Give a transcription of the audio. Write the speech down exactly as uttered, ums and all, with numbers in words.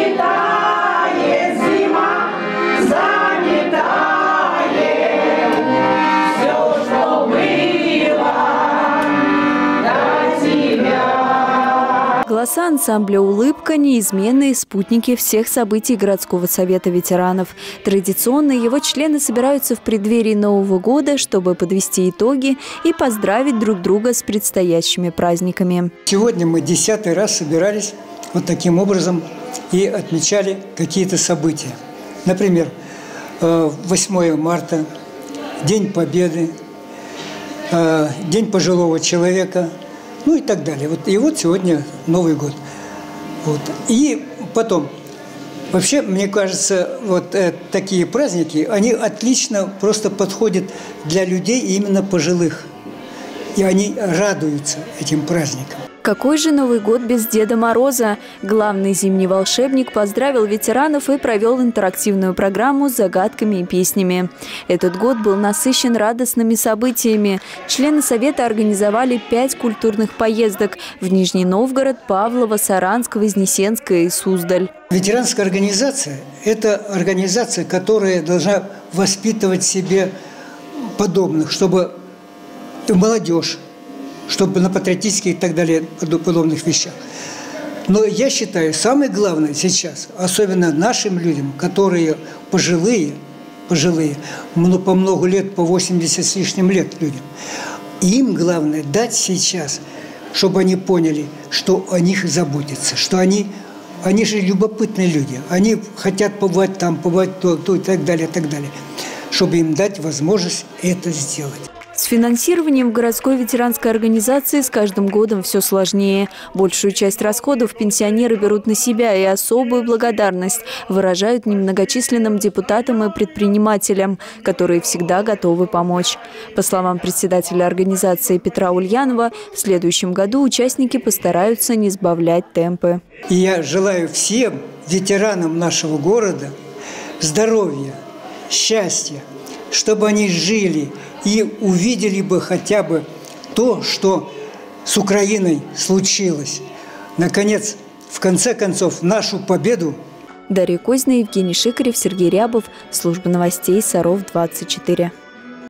Заметает зима, заметает все, что было до тебя. Голоса ансамбля «Улыбка» – неизменные спутники всех событий городского совета ветеранов. Традиционно его члены собираются в преддверии Нового года, чтобы подвести итоги и поздравить друг друга с предстоящими праздниками. Сегодня мы десятый раз собирались вот таким образом и отмечали какие-то события. Например, восьмое марта, День Победы, День пожилого человека, ну и так далее. Вот, и вот сегодня Новый год. Вот. И потом, вообще, мне кажется, вот э, такие праздники, они отлично просто подходят для людей именно пожилых. И они радуются этим праздникам. Какой же Новый год без Деда Мороза? Главный зимний волшебник поздравил ветеранов и провел интерактивную программу с загадками и песнями. Этот год был насыщен радостными событиями. Члены совета организовали пять культурных поездок в Нижний Новгород, Павлово, Саранск, Вознесенское и Суздаль. Ветеранская организация – это организация, которая должна воспитывать себе подобных, чтобы молодежь, чтобы на патриотических и так далее подобных вещах. Но я считаю, самое главное сейчас, особенно нашим людям, которые пожилые, пожилые, по много лет, по восемьдесят с лишним лет людям, им главное дать сейчас, чтобы они поняли, что о них заботятся, что они, они же любопытные люди, они хотят побывать там, побывать то, то и так далее, и так далее, чтобы им дать возможность это сделать. С финансированием в городской ветеранской организации с каждым годом все сложнее. Большую часть расходов пенсионеры берут на себя и особую благодарность выражают немногочисленным депутатам и предпринимателям, которые всегда готовы помочь. По словам председателя организации Петра Ульянова, в следующем году участники постараются не сбавлять темпы. И я желаю всем ветеранам нашего города здоровья, счастья, чтобы они жили и увидели бы хотя бы то, что с Украиной случилось. Наконец, в конце концов, нашу победу. Дарья Козина, Евгений Шикарев, Сергей Рябов. Служба новостей Саров двадцать четыре.